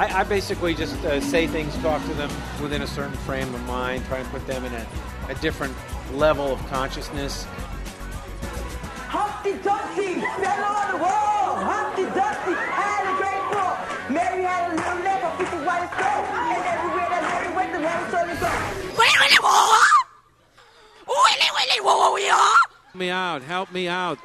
I basically just say things, talk to them within a certain frame of mind, try and put them in a different level of consciousness. Humpty Dumpty fell on the wall. Humpty Dumpty had a great fall. Mary had a little leg, a piece of white stone, and everywhere that Mary went, the Mary told him go. Help me out. Help me out.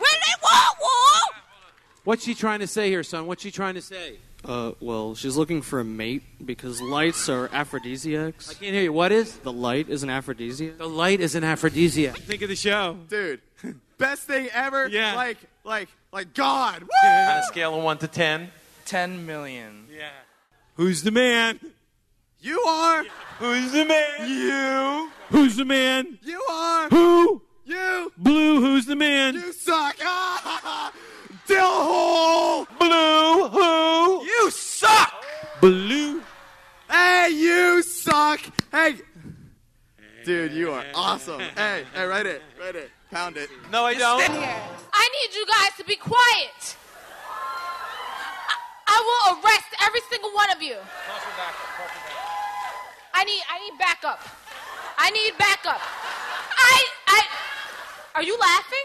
What's she trying to say here, son? What's she trying to say? Well, she's looking for a mate because lights are aphrodisiacs. I can't hear you. What is? The light is an aphrodisiac. The light is an aphrodisiac. Think of the show. Dude, best thing ever. Yeah. Like God. Woo! On a scale of 1 to 10. 10 million. Yeah. Who's the man? You are. Who's the man? You. Who's the man? You are. Who? You. Blue, who's the man? You suck. Ah! Dillhole. Blue, who? You suck. Blue. Hey, you suck. Hey. Dude, you are awesome. Hey, write it. Pound it. No, I don't. I need you guys to be quiet. I will arrest every single one of you. I need backup. I need backup. Are you laughing?